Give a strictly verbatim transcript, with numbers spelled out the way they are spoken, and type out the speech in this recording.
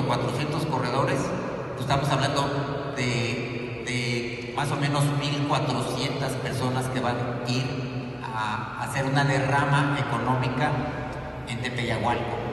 cuatrocientos corredores, pues estamos hablando de, de más o menos mil cuatrocientas personas que van a ir a hacer una derrama económica en Tepeyagualco.